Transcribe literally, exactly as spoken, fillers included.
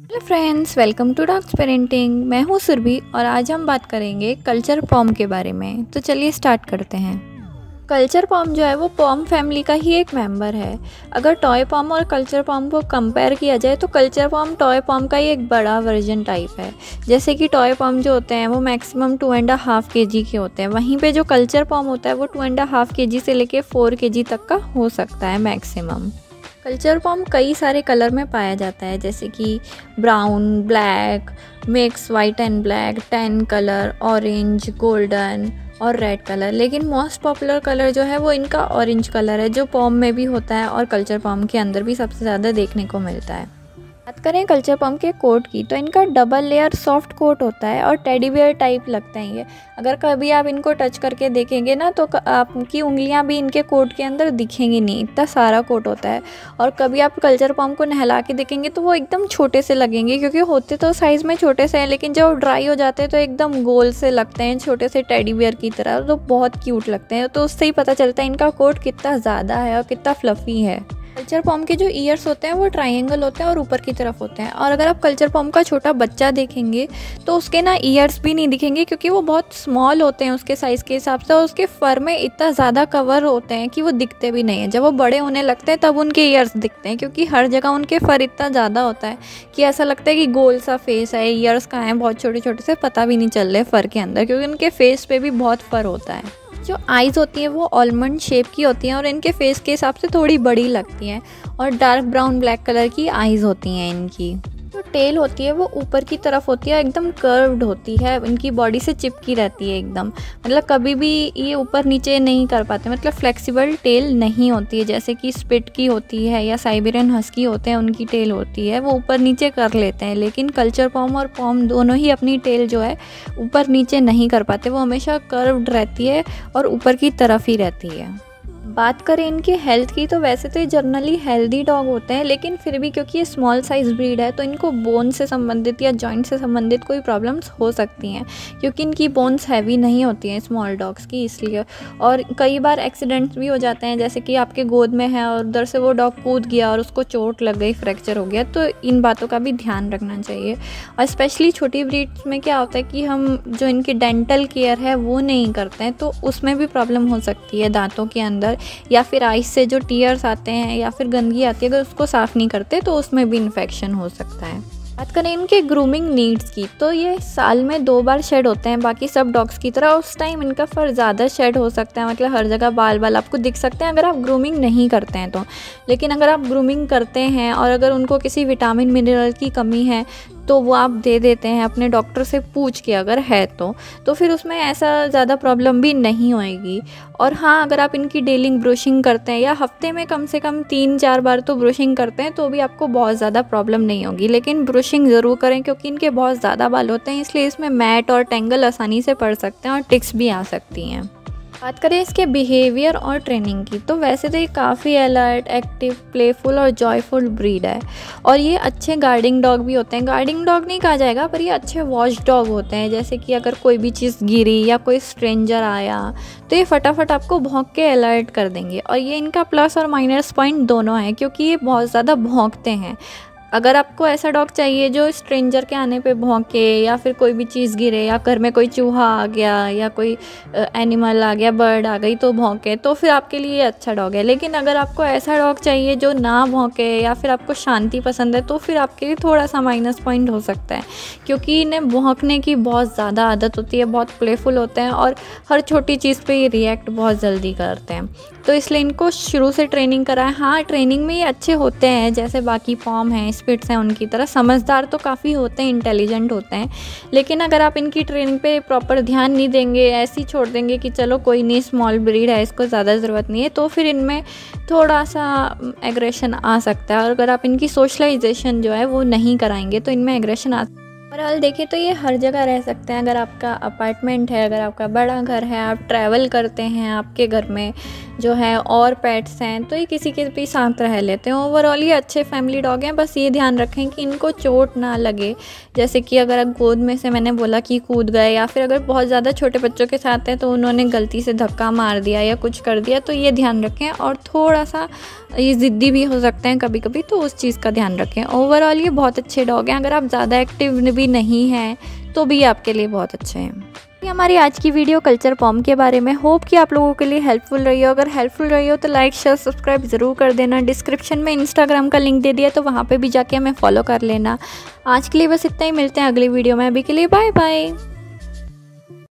Hello friends, welcome to dogs parenting. मैं हूँ सुरभि और आज हम बात करेंगे कल्चर पॉम के बारे में। तो चलिए स्टार्ट करते हैं। कल्चर पॉम जो है वो पॉम फैमिली का ही एक मेंबर है। अगर टॉय पॉम और कल्चर पॉम को कंपेयर किया जाए तो कल्चर पॉम टॉय पॉम का ही एक बड़ा वर्जन टाइप है। जैसे कि टॉय पॉम जो होते हैं वो मैक्सिमम टू एंड हाफ के जी के होते हैं, वहीं पे जो कल्चर पॉम होता है वो टू एंड हाफ के जी से लेके फोर के जी तक का हो सकता है मैक्सिमम। कल्चर पॉम कई सारे कलर में पाया जाता है, जैसे कि brown, black, mix white and black, tan colour, orange, golden और रेड कलर। लेकिन मोस्ट पॉपुलर कलर जो है वो इनका ऑरेंज कलर है, जो पॉम में भी होता है और कल्चर पॉम के अंदर भी सबसे ज़्यादा देखने को मिलता है। बात करें कल्चर पॉम के कोट की तो इनका डबल लेयर सॉफ्ट कोट होता है और टेडी बियर टाइप लगते हैं ये। अगर कभी आप इनको टच करके देखेंगे ना तो आपकी उंगलियां भी इनके कोट के अंदर दिखेंगी नहीं, इतना सारा कोट होता है। और कभी आप कल्चर पॉम को नहला के देखेंगे तो वो एकदम छोटे से लगेंगे, क्योंकि होते तो साइज़ में छोटे से हैं लेकिन जब ड्राई हो जाते हैं तो एकदम गोल से लगते हैं, छोटे से टेडी बियर की तरह, तो बहुत क्यूट लगते हैं। तो उससे ही पता चलता है इनका कोट कितना ज़्यादा है और कितना फ्लफ़ी है। कल्चर पॉम के जो ईयर्स होते हैं वो ट्रायंगल होते हैं और ऊपर की तरफ होते हैं। और अगर आप कल्चर पॉम का छोटा बच्चा देखेंगे तो उसके ना ईयर्स भी नहीं दिखेंगे, क्योंकि वो बहुत स्मॉल होते हैं उसके साइज़ के हिसाब से, और उसके फर में इतना ज़्यादा कवर होते हैं कि वो दिखते भी नहीं हैं। जब वो बड़े होने लगते हैं तब उनके ईयर्स दिखते हैं, क्योंकि हर जगह उनके फर इतना ज़्यादा होता है कि ऐसा लगता है कि गोल सा फेस है, ईयर्स कहाँ हैं, बहुत छोटे छोटे से पता भी नहीं चल रहे फ़र के अंदर, क्योंकि उनके फेस पे भी बहुत फ़र होता है। जो आइज़ होती हैं वो ऑलमंड शेप की होती हैं और इनके फेस के हिसाब से थोड़ी बड़ी लगती हैं, और डार्क ब्राउन ब्लैक कलर की आइज़ होती हैं इनकी। जो टेल होती है वो ऊपर की तरफ होती है, एकदम कर्व्ड होती है, इनकी बॉडी से चिपकी रहती है एकदम, मतलब कभी भी ये ऊपर नीचे नहीं कर पाते, मतलब फ्लेक्सिबल टेल नहीं होती है, जैसे कि स्पिट की होती है या साइबेरियन हस्की होते हैं उनकी टेल होती है, वो ऊपर नीचे कर लेते हैं। लेकिन कल्चर पॉम और पॉम दोनों ही अपनी टेल जो है ऊपर नीचे नहीं कर पाते, वो हमेशा कर्व्ड रहती है और ऊपर की तरफ ही रहती है। बात करें इनके हेल्थ की तो वैसे तो ये जनरली हेल्दी डॉग होते हैं, लेकिन फिर भी क्योंकि ये स्मॉल साइज़ ब्रीड है तो इनको बोन से संबंधित या जॉइंट से संबंधित कोई प्रॉब्लम्स हो सकती हैं, क्योंकि इनकी बोन्स हैवी नहीं होती हैं स्मॉल डॉग्स की, इसलिए। और कई बार एक्सीडेंट्स भी हो जाते हैं, जैसे कि आपके गोद में है और उधर से वो डॉग कूद गया और उसको चोट लग गई, फ्रैक्चर हो गया, तो इन बातों का भी ध्यान रखना चाहिए। और स्पेशली छोटी ब्रीड्स में क्या होता है कि हम जो इनकी डेंटल केयर है वो नहीं करते हैं, तो उसमें भी प्रॉब्लम हो सकती है दांतों के अंदर, या फिर आइस से जो टीयर्स आते हैं या फिर गंदगी आती है, अगर उसको साफ़ नहीं करते तो उसमें भी इन्फेक्शन हो सकता है। बात करें इनके ग्रूमिंग नीड्स की तो ये साल में दो बार शेड होते हैं, बाकी सब डॉग्स की तरह। उस टाइम इनका फर ज़्यादा शेड हो सकता है, मतलब हर जगह बाल बाल आपको दिख सकते हैं अगर आप ग्रूमिंग नहीं करते हैं तो। लेकिन अगर आप ग्रूमिंग करते हैं और अगर उनको किसी विटामिन मिनरल की कमी है तो वो आप दे देते हैं अपने डॉक्टर से पूछ के, अगर है तो तो फिर उसमें ऐसा ज़्यादा प्रॉब्लम भी नहीं होएगी। और हाँ, अगर आप इनकी डेली ब्रूशिंग करते हैं या हफ्ते में कम से कम तीन चार बार तो ब्रूशिंग करते हैं तो भी आपको बहुत ज़्यादा प्रॉब्लम नहीं होगी। लेकिन ब्रूशिंग ज़रूर करें, क्योंकि इनके बहुत ज़्यादा बाल होते हैं, इसलिए इसमें मैट और टेंगल आसानी से पड़ सकते हैं और टिक्स भी आ सकती हैं। बात करें इसके बिहेवियर और ट्रेनिंग की तो वैसे तो ये काफ़ी अलर्ट, एक्टिव, प्लेफुल और जॉयफुल ब्रीड है, और ये अच्छे गार्डिंग डॉग भी होते हैं। गार्डिंग डॉग नहीं कहा जाएगा, पर ये अच्छे वॉच डॉग होते हैं। जैसे कि अगर कोई भी चीज़ गिरी या कोई स्ट्रेंजर आया तो ये फटाफट आपको भौंक के अलर्ट कर देंगे। और ये इनका प्लस और माइनस पॉइंट दोनों है, क्योंकि ये बहुत ज़्यादा भौंकते हैं। अगर आपको ऐसा डॉग चाहिए जो स्ट्रेंजर के आने पे भौंके, या फिर कोई भी चीज़ गिरे, या घर में कोई चूहा आ गया या कोई एनिमल आ गया, बर्ड आ गई तो भौंके, तो फिर आपके लिए अच्छा डॉग है। लेकिन अगर आपको ऐसा डॉग चाहिए जो ना भौंके या फिर आपको शांति पसंद है तो फिर आपके लिए थोड़ा सा माइनस पॉइंट हो सकता है, क्योंकि इन्हें भौंकने की बहुत ज़्यादा आदत होती है, बहुत प्लेफुल होते हैं और हर छोटी चीज़ पे ये रिएक्ट बहुत जल्दी करते हैं। तो इसलिए इनको शुरू से ट्रेनिंग कराएं। हाँ, ट्रेनिंग में ये अच्छे होते हैं, जैसे बाकी पॉम हैं, स्पिट्स हैं, उनकी तरह समझदार तो काफ़ी होते हैं, इंटेलिजेंट होते हैं। लेकिन अगर आप इनकी ट्रेनिंग पे प्रॉपर ध्यान नहीं देंगे, ऐसे ही छोड़ देंगे कि चलो कोई नहीं, स्मॉल ब्रीड है, इसको ज़्यादा ज़रूरत नहीं है, तो फिर इनमें थोड़ा सा एग्रेशन आ सकता है। और अगर आप इनकी सोशलाइजेशन जो है वो नहीं कराएंगे तो इनमें एग्रेशन आ। ओवरऑल देखें तो ये हर जगह रह सकते हैं। अगर आपका अपार्टमेंट है, अगर आपका बड़ा घर है, आप ट्रैवल करते हैं, आपके घर में जो है और पेट्स हैं तो ये किसी के भी साथ रह लेते हैं। ओवरऑल ये अच्छे फैमिली डॉग हैं, बस ये ध्यान रखें कि इनको चोट ना लगे, जैसे कि अगर गोद में से मैंने बोला कि कूद गए, या फिर अगर बहुत ज़्यादा छोटे बच्चों के साथ हैं तो उन्होंने गलती से धक्का मार दिया या कुछ कर दिया, तो ये ध्यान रखें। और थोड़ा सा ये ज़िद्दी भी हो सकते हैं कभी कभी, तो उस चीज़ का ध्यान रखें। ओवरऑल ये बहुत अच्छे डॉग हैं, अगर आप ज़्यादा एक्टिव भी नहीं हैं तो भी आपके लिए बहुत अच्छे हैं। ये हमारी आज की वीडियो कल्चर पॉम के बारे में, होप कि आप लोगों के लिए हेल्पफुल रही हो। अगर हेल्पफुल रही हो तो लाइक शेयर सब्सक्राइब ज़रूर कर देना। डिस्क्रिप्शन में इंस्टाग्राम का लिंक दे दिया तो वहाँ पे भी जाके हमें फॉलो कर लेना। आज के लिए बस इतना ही, मिलते हैं अगली वीडियो में। अभी के लिए बाय बाय।